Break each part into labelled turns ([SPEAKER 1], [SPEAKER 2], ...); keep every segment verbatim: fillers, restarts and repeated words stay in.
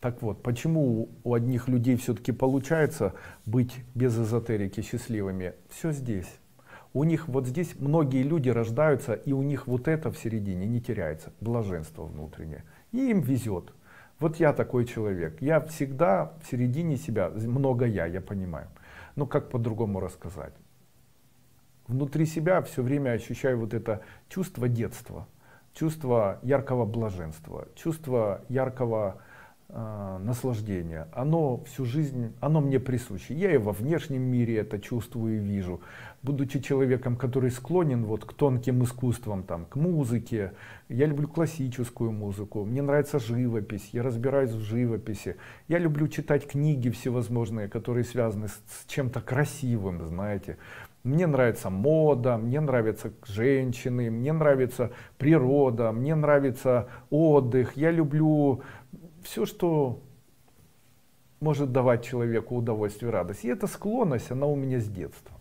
[SPEAKER 1] Так вот, почему у одних людей все-таки получается быть без эзотерики счастливыми? Все здесь. У них вот здесь многие люди рождаются, и у них вот это в середине не теряется, блаженство внутреннее. И им везет. Вот я такой человек. Я всегда в середине себя, много я, я понимаю. Но как по-другому рассказать? Внутри себя все время ощущаю вот это чувство детства, чувство яркого блаженства, чувство яркого э, наслаждения. Оно всю жизнь, оно мне присуще. Я и во внешнем мире это чувствую и вижу. Будучи человеком, который склонен вот к тонким искусствам, там, к музыке, я люблю классическую музыку, мне нравится живопись, я разбираюсь в живописи. Я люблю читать книги всевозможные, которые связаны с, с чем-то красивым, знаете. Мне нравится мода, мне нравятся женщины, мне нравится природа, мне нравится отдых. Я люблю все, что может давать человеку удовольствие и радость. И эта склонность, она у меня с детства.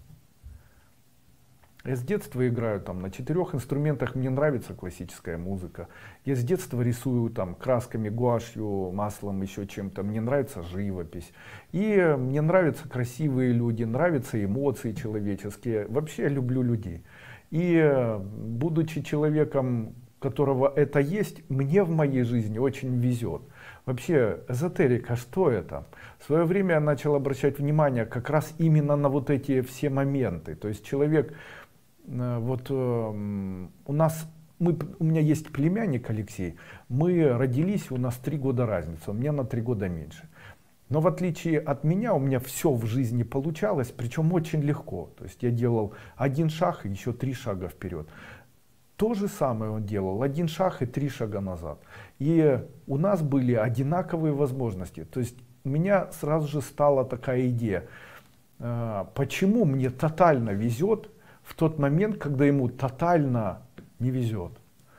[SPEAKER 1] Я с детства играю там на четырех инструментах, мне нравится классическая музыка. Я с детства рисую там красками, гуашью, маслом, еще чем-то. Мне нравится живопись. И мне нравятся красивые люди, нравятся эмоции человеческие. Вообще я люблю людей. И будучи человеком, у которого это есть, мне в моей жизни очень везет. Вообще эзотерика, что это? В свое время я начал обращать внимание как раз именно на вот эти все моменты. То есть человек... Вот э, у нас, мы, у меня есть племянник Алексей, мы родились, у нас три года разница, у меня на три года меньше. Но в отличие от меня, у меня все в жизни получалось, причем очень легко. То есть я делал один шаг и еще три шага вперед. То же самое он делал, один шаг и три шага назад. И у нас были одинаковые возможности. То есть у меня сразу же стала такая идея, э, почему мне тотально везет в тот момент, когда ему тотально не везет.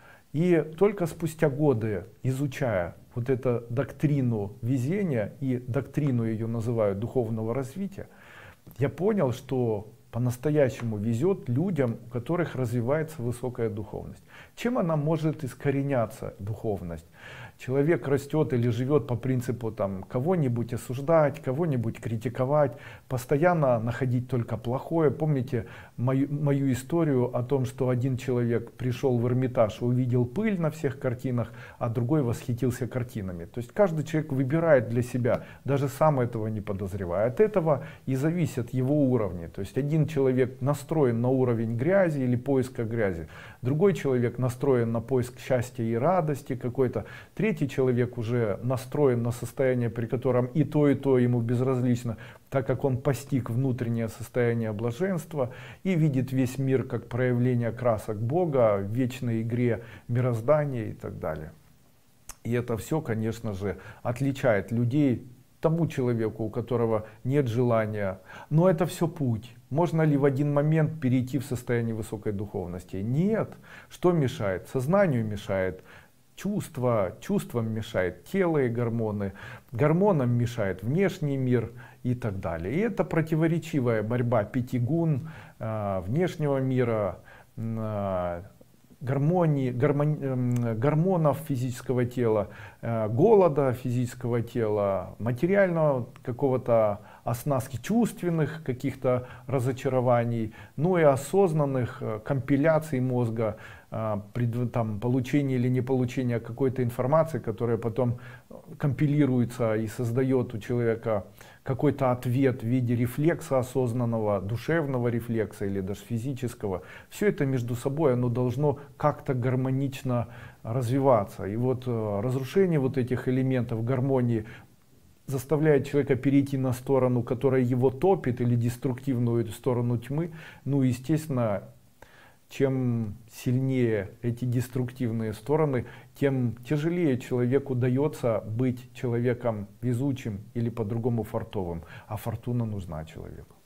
[SPEAKER 1] И только спустя годы, изучая вот эту доктрину везения, и доктрину ее называют духовного развития, я понял, что по-настоящему везет людям, у которых развивается высокая духовность. Чем она может искореняться, духовность? Человек растет или живет по принципу там кого-нибудь осуждать, кого-нибудь критиковать, постоянно находить только плохое. Помните мою, мою историю о том, что один человек пришел в Эрмитаж и увидел пыль на всех картинах, а другой восхитился картинами. То есть каждый человек выбирает для себя, даже сам этого не подозревая. От этого и зависят его уровни. То есть один человек настроен на уровень грязи или поиска грязи, другой человек настроен на поиск счастья и радости какой-то, третий человек уже настроен на состояние, при котором и то, и то ему безразлично, так как он постиг внутреннее состояние блаженства и видит весь мир как проявление красок Бога в вечной игре мироздания и так далее. И это все, конечно же, отличает людей тому человеку, у которого нет желания. Но это все путь. Можно ли в один момент перейти в состояние высокой духовности? Нет. Что мешает? Сознанию мешает. Чувства, чувствам мешает тело и гормоны, гормонам мешает внешний мир и так далее. И это противоречивая борьба пяти гун, э, внешнего мира, э, гармонии, гармон, гормонов физического тела, э, голода физического тела, материального какого-то оснастки, чувственных каких-то разочарований, ну и осознанных э, компиляций мозга, там, получение или не получение какой-то информации, которая потом компилируется и создает у человека какой-то ответ в виде рефлекса осознанного, душевного рефлекса или даже физического. Все это между собой, оно должно как-то гармонично развиваться. И вот разрушение вот этих элементов гармонии заставляет человека перейти на сторону, которая его топит, или деструктивную сторону тьмы. Ну, естественно, чем сильнее эти деструктивные стороны, тем тяжелее человеку дается быть человеком везучим или по-другому фартовым. А фортуна нужна человеку.